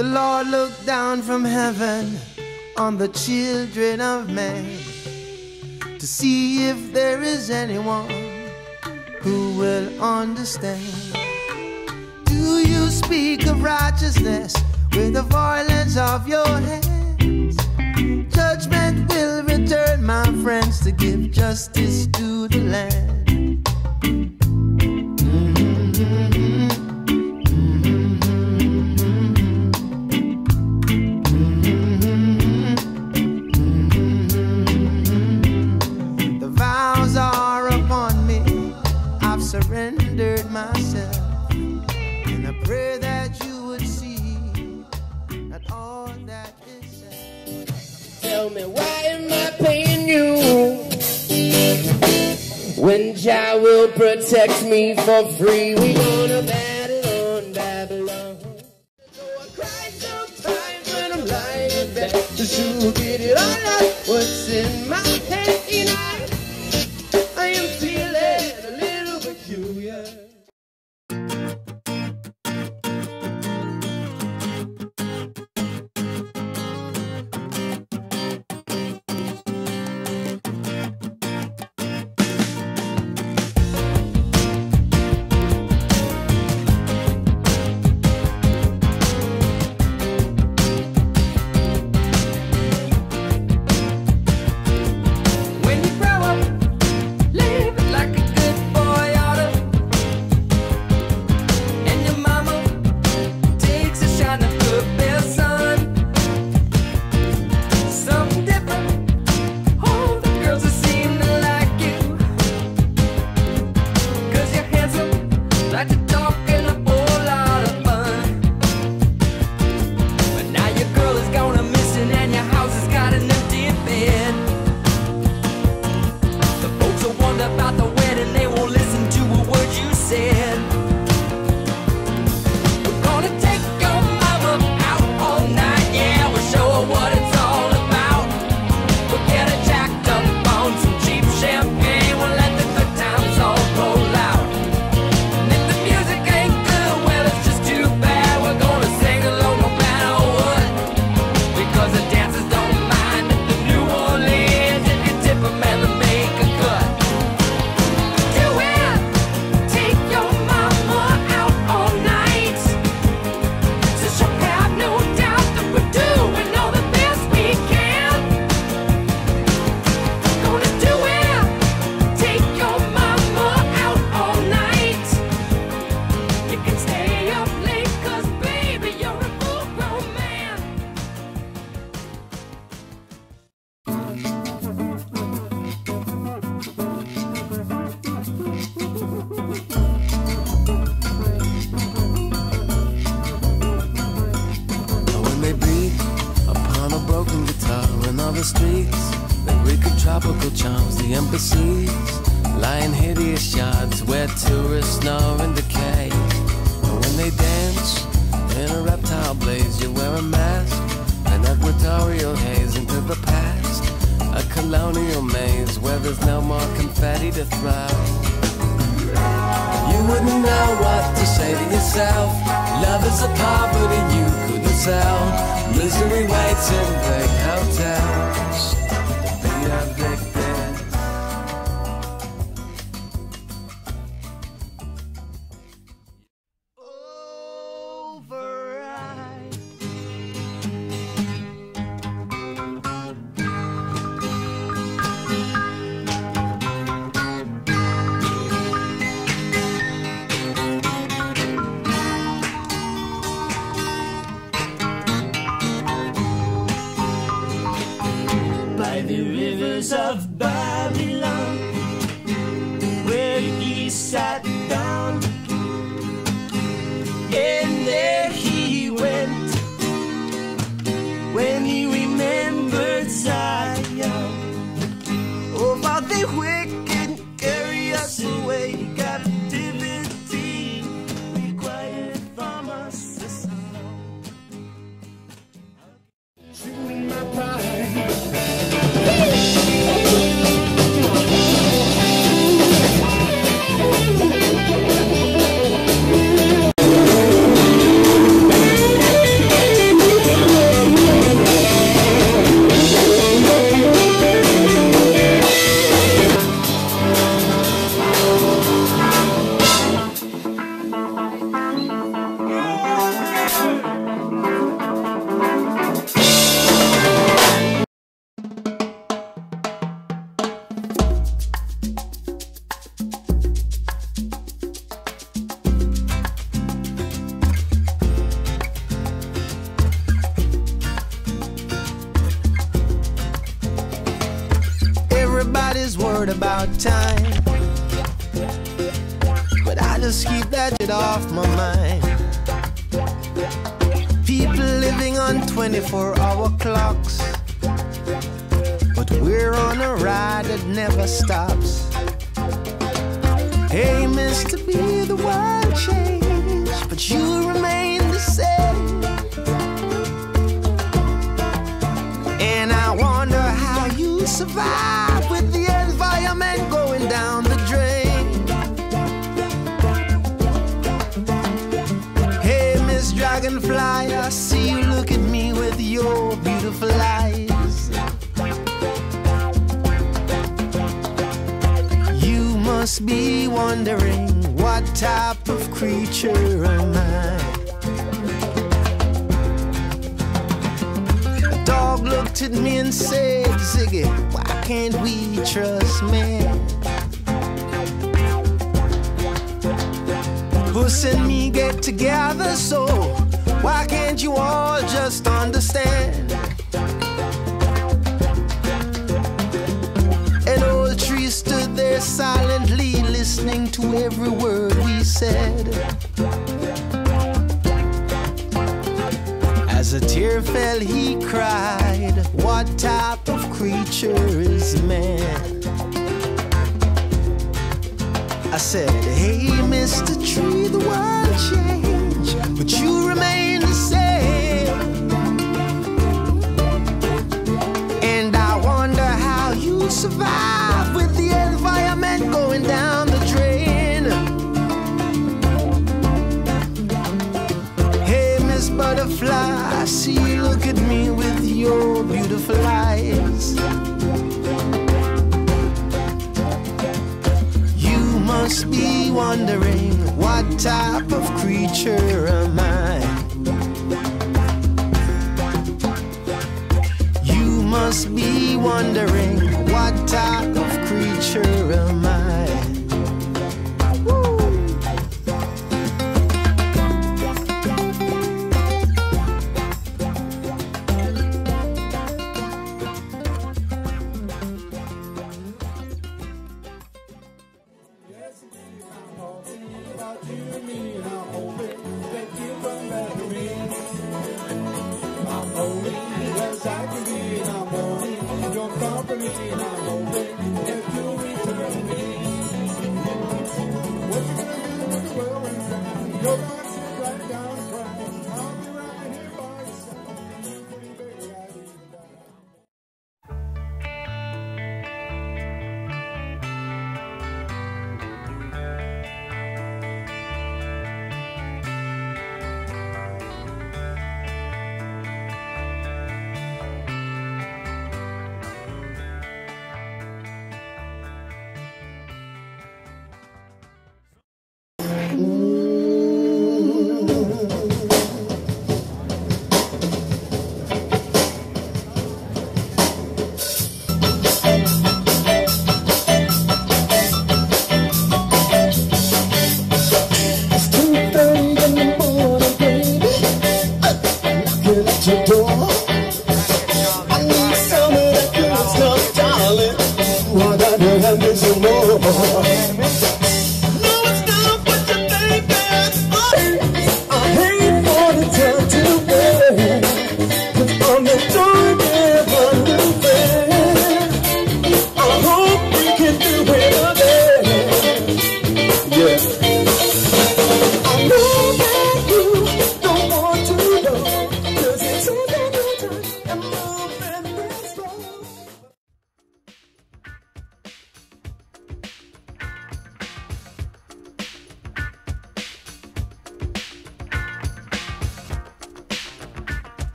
The Lord looked down from heaven on the children of man to see if there is anyone who will understand. Do you speak of righteousness with the violence of your hands? Judgment will return, my friends, to give justice to the land. The vows are upon me, I've surrendered myself, and I pray that you would see that all that is said. Tell me, why am I paying you when Jah will protect me for free? We gonna battle on Babylon. So I cry sometimes when I'm lying back, just to get it all out what's in my head. I am feeling a little peculiar. The streets, the wicked tropical charms, the embassies, lying hideous yards where tourists snore and decay. And when they dance in a reptile blaze, you wear a mask, an equatorial haze into the past, a colonial maze where there's no more confetti to throw. You wouldn't know what to say to yourself. Love is a poverty you couldn't sell. Misery waits in big hotels. Be addicted. Override. By the rivers of Babylon, where he sat down, and there he went when he remembered Zion. Oh, but the wicked carry us away. Captivity required from us this alone. Chewing my pride. about time, but I just keep that shit off my mind. People living on 24-hour clocks, but we're on a ride that never stops. Hey, Mr. B, the world changed, but you remain the same. And I wonder how you survive with the environment going down the drain. Hey, Miss Dragonfly, I see you look at me with your beautiful eyes. You must be wondering, what type of creature am I? A dog looked at me and said, Ziggy, why can't we trust man? Puss and me get together, so why can't you all just understand? An old tree stood there silently, listening to every word we said. As a tear fell, he cried, what type of creature is man? I said, hey, Mr. Tree, the world changed, but you remain the same. And I wonder how you survive with the environment going down the drain. Hey, Miss Butterfly, I see you look at me with your beautiful eyes. Must be wondering, what type of creature am I? You must be wondering, what type of creature am I?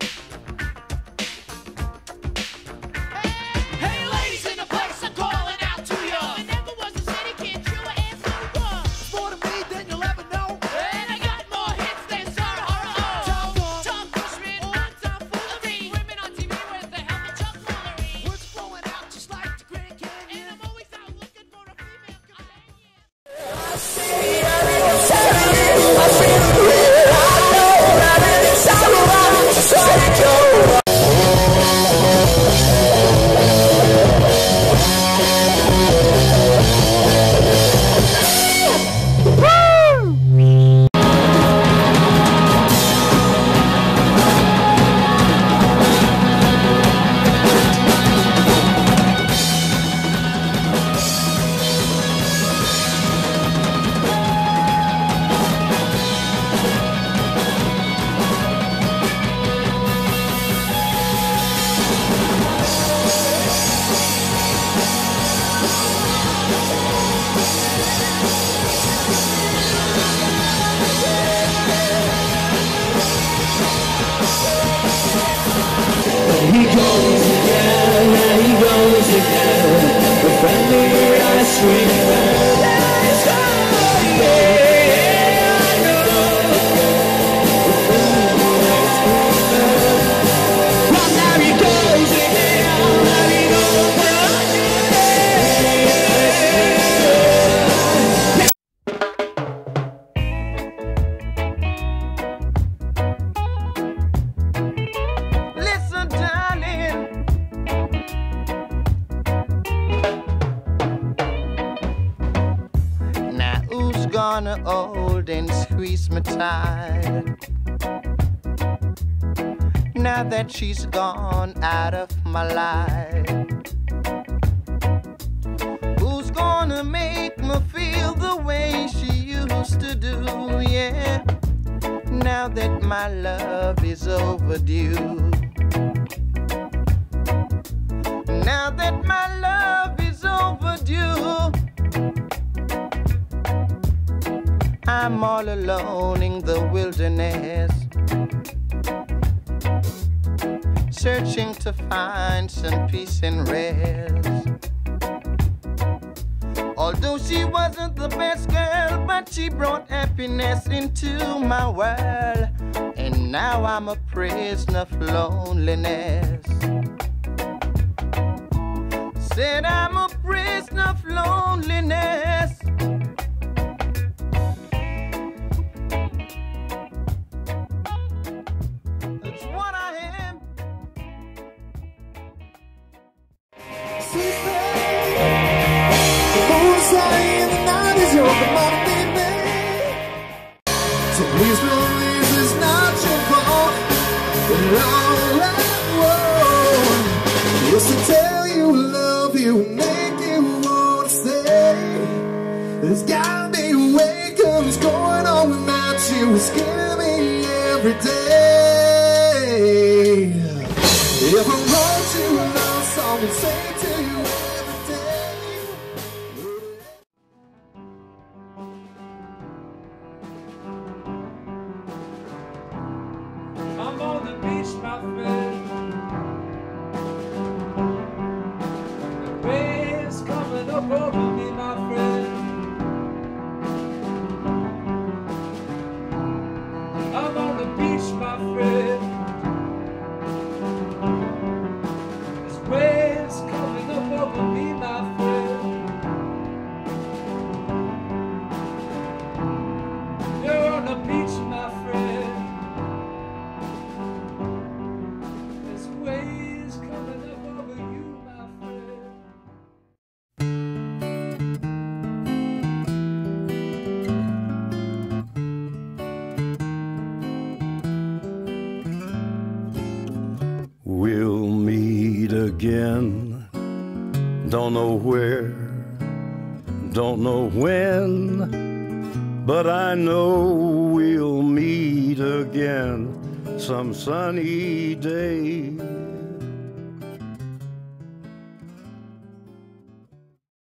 Hey, ladies in the place, I'm calling out. Listen, darling. Now who's gonna hold and squeeze me tight? Now that she's gone out of my life, who's gonna make me feel the way she used to do? Yeah, now that my love is overdue, now that my love is overdue, I'm all alone in the wilderness, searching to find some peace and rest. Although she wasn't the best girl, but she brought happiness into my world. And now I'm a prisoner of loneliness. Said I'm a prisoner of loneliness. That's what I am. So please believe it's not your fault. And all I want is to tell you I love you, make you wanna stay. There's gotta be a way, 'cause it's going on without you. It's killing me every day. If I wrote you a love song and say it to you every day. I'm on the beach, my friend. The waves coming up over me, my friend. I'm on the beach, my friend. There's waves coming up over me, my friend. You're on the beach, my friend. There's waves coming up over you, my friend. We'll meet again. Don't know where, don't know when, but I know we'll meet again some sunny day.